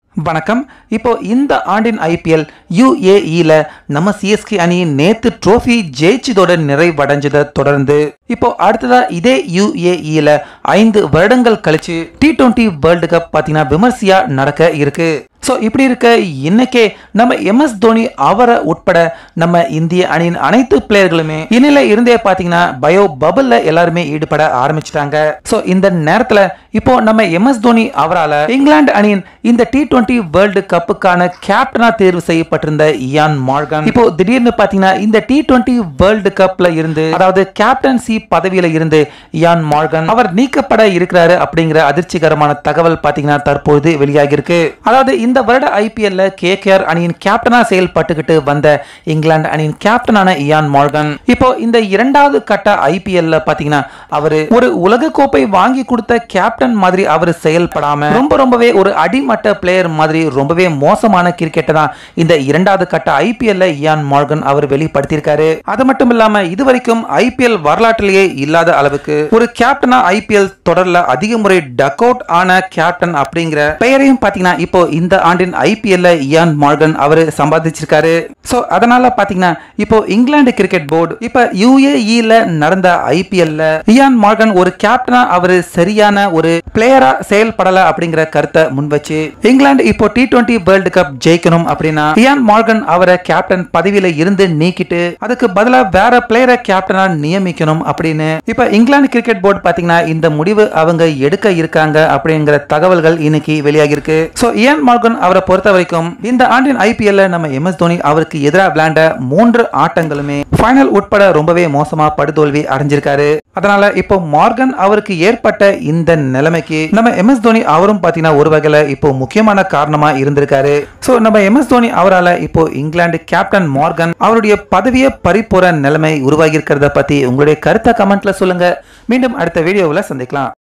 வணக்கம். இப்போ இந்த ஆண்டின் ஐபிஎல் UAEல நம்ம சிஎஸ்கே அணி நேத்து ட்ரோஃபி ஜெயிச்சதோட நிறைவடைஞ்சதை தொடர்ந்து இப்போ அடுத்ததா இதே UAEல 5 வருடங்கள் கழிச்சு T20 வேர்ல்டு கப் பாத்தீங்கன்னா விமர்சையா நடக்க இருக்கு. சோ இப்படி இருக்க இன்னைக்கே நம்ம MS தோனி அவரை உட்பட நம்ம இந்திய அணியின் அனைத்து பிளேயர்களுமே இன்னில இருந்தே பாத்தீங்கன்னா பயோ பபிள்ல எல்லாருமே ஈடுபட ஆரம்பிச்சிட்டாங்க. சோ இந்த நேரத்துல இப்போ நம்ம MS தோனி அவரால இங்கிலாந்து அணியின் இந்த T20 வேர்ல்டு கப்புக்கான கேப்டனா தேர்வு செய்யப்பட்டிருந்த இயான் மார்கன் இப்போ திடீர்னு பாத்தீங்கன்னா இந்த T20 வேர்ல்டு கப்ல இருந்து அதாவது கேப்டன்சி பதவியில இருந்து இயான் மார்கன் அவர் நீக்கப்பட இருக்கிறாரு அப்படிங்கிற அதிர்ச்சிகரமான தகவல் பாத்தீங்கன்னா தற்போது வெளியாகி இருக்கு. அதாவது இந்த வருட ஐபிஎல்ல KKR அணியின் கேப்டனா செயல்பட்டுக்கிட்டு வந்த இங்கிலாந்து அணியின் கேப்டனான இயான் மார்கன் இப்போ இந்த இரண்டாவது கட்ட ஐபிஎல்ல பாத்தீங்கன்னா அவரு ஒரு உலக கோப்பை வாங்கி கொடுத்த கேப்டன் மாதிரி அவர் செயல்படாம ரொம்பவே ஒரு அடிமட்ட பிளேயர் மாதிரி ரொம்பவே மோசமான கிரிக்கெட்டை தான் இந்த இரண்டாவது கட்ட ஐபிஎல்ல இயான் மார்கன் அவர் வெளிப்படுத்தியிருக்காரு. அது மட்டும் இல்லாம இதுவரைக்கும் ஐபிஎல் வரலாற்றிலேயே இல்லாத அளவுக்கு ஒரு கேப்டனா ஐபிஎல் தொடர்ல அதிக முறை டக் அவுட் ஆன கேப்டன் அப்படிங்கிற பெயரையும் பாத்தீங்கன்னா இப்போ இந்த ஆண்டின் ஐபிஎல்ல இயான் மார்கன் அவர் சம்பாதிச்சிருக்காரு. சோ அதனால பாத்தீங்கன்னா இப்போ இங்கிலாந்து கிரிக்கெட் போர்டு இப்ப UAEல நடந்த ஐபிஎல்ல இயான் மார்கன் ஒரு கேப்டனா அவர் சரியான ஒரு பிளேயரா செயல்படல அப்படிங்கிற கருத்தை முன்வச்சு இங்கிலாந்து இப்போ T20 வேர்ல்டு கப் ஜெயிக்கணும் அப்படின்னா இயான் மார்கன் அவரை கேப்டன் பதவியில இருந்து நீக்கிட்டு அதுக்கு பதிலா வேற பிளேயரை கேப்டனா நியமிக்கணும் அப்படின்னு இப்ப இங்கிலாந்து கிரிக்கெட் போர்டு பாத்தீங்கன்னா இந்த முடிவு அவங்க எடுக்க இருக்காங்க அப்படிங்கிற தகவல்கள் இன்னைக்கு வெளியாகி இருக்கு. சோ இயான் மார்கன் அவரை பொறுத்த வரைக்கும் இந்த ஆண்டின் ஐபிஎல்ல நம்ம MS தோனி அவருக்கு எதிராக விளையாண்ட 3 ஆட்டங்களுமே ஃபைனல் உட்பட ரொம்பவே மோசமா படுதோல்வி அடைஞ்சிருக்காரு. அதனால இப்போ மார்கன் அவருக்கு ஏற்பட்ட இந்த நிலைமைக்கு நம்ம MS தோனி அவரும் பாத்தீங்கன்னா ஒரு வகையில இப்போ முக்கியமான காரணமா இருந்திருக்காரு. சோ நம்ம MS தோனி அவரால இப்போ இங்கிலாந்து கேப்டன் மார்கன் அவருடைய பதவியை பறிபோற நிலைமை உருவாகி இருக்கிறத பத்தி உங்களுடைய கருத்தை கமெண்ட்ல சொல்லுங்க. மீண்டும் அடுத்த வீடியோவில் சந்திக்கலாம்.